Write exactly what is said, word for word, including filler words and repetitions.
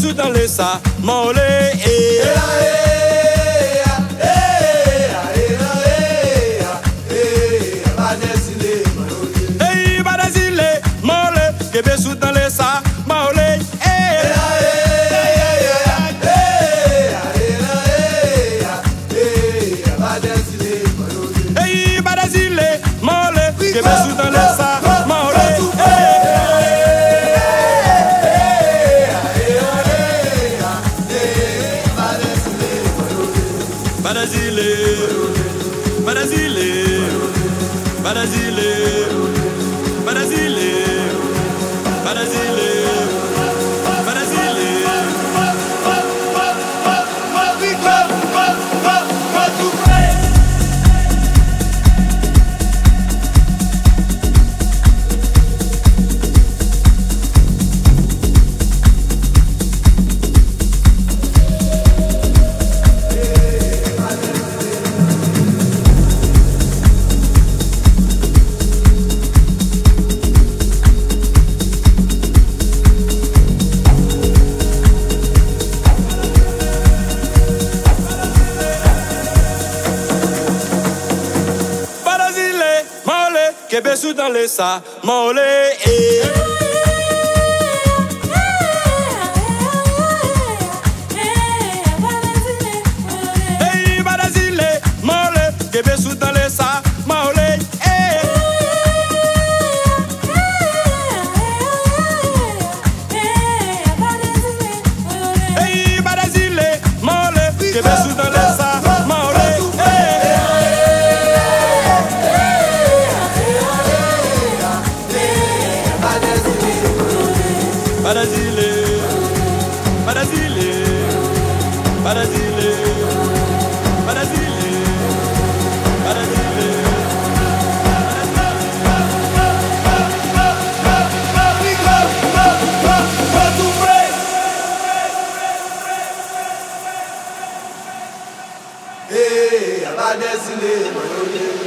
sous dans les sa, molé. Hey, Badazile, molé, que sous dans les sa, molé. Hey, Badazile, molé, que sous dans les sa, molé. Badazile, Badazile, Badazile, Badazile, Badazile, Badazile. Que besou dans les sa, molé. Hey, Badazile, molé, que besou dans les sa, molé. Hey, Badazile, molé, que besou dans les sa, molé. Badazile, Badazile, Badazile, Badazile, Badazile. Hey, Badazile,